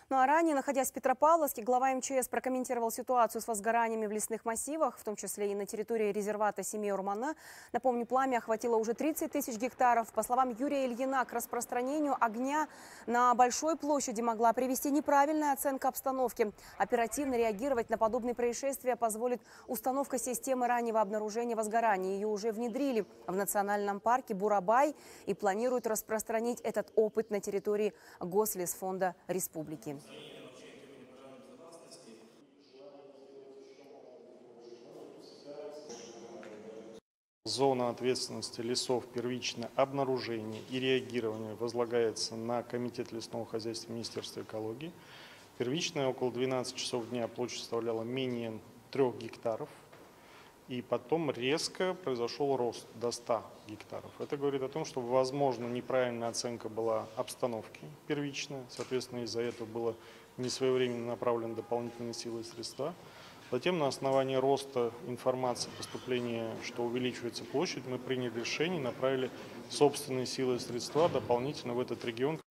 Ну а ранее, находясь в Петропавловске, глава МЧС прокомментировал ситуацию с возгораниями в лесных массивах, в том числе и на территории резервата Семей-Урмана. Напомню, пламя охватило уже 30 тысяч гектаров. По словам Юрия Ильина, к распространению огня на большой площади могла привести неправильная оценка обстановки. Оперативно реагировать на подобные происшествия позволит установка системы раннего обнаружения возгораний. Ее уже внедрили в национальном парке Бурабай и планируют распространить этот опыт на территории Гослесфонда Республики. Зона ответственности лесов первичное обнаружение и реагирование возлагается на Комитет лесного хозяйства Министерства экологии. Первичная около 12 часов дня площадь составляла менее 3 гектаров. И потом резко произошел рост до 100 гектаров. Это говорит о том, что, возможно, неправильная оценка была обстановки первичная. Соответственно, из-за этого было несвоевременно направлены дополнительные силы и средства. Затем на основании роста информации, поступления, что увеличивается площадь, мы приняли решение, направили собственные силы и средства дополнительно в этот регион.